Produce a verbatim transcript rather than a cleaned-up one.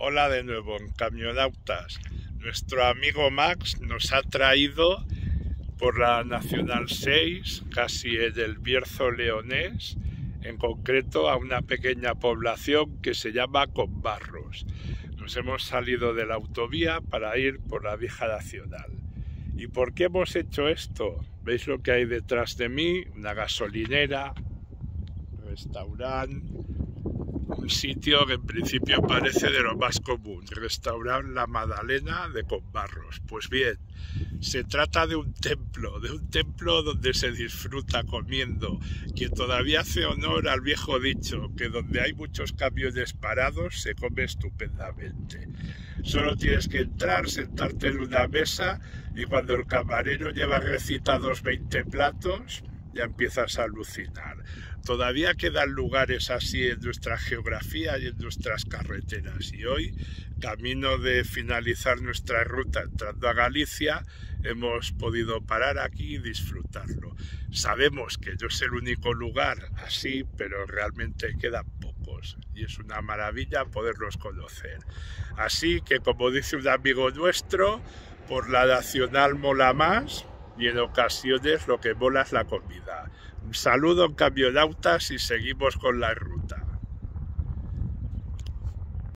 Hola de nuevo en Camionautas. Nuestro amigo Max nos ha traído por la Nacional seis, casi en el Bierzo leonés, en concreto a una pequeña población que se llama Combarros. Nos hemos salido de la autovía para ir por la vieja nacional. ¿Y por qué hemos hecho esto? ¿Veis lo que hay detrás de mí? Una gasolinera, restaurante, un sitio que en principio parece de lo más común, restaurante La Madalena de Combarros. Pues bien, se trata de un templo, de un templo donde se disfruta comiendo, que todavía hace honor al viejo dicho, que donde hay muchos camiones parados se come estupendamente. Solo tienes que entrar, sentarte en una mesa y cuando el camarero lleva recitados veinte platos, ya empiezas a alucinar. Todavía quedan lugares así en nuestra geografía y en nuestras carreteras, y hoy, camino de finalizar nuestra ruta entrando a Galicia, hemos podido parar aquí y disfrutarlo. Sabemos que no es el único lugar así, pero realmente quedan pocos y es una maravilla poderlos conocer. Así que, como dice un amigo nuestro, por la nacional mola más, y en ocasiones lo que mola es la comida. Un saludo en Camionautas y seguimos con la ruta.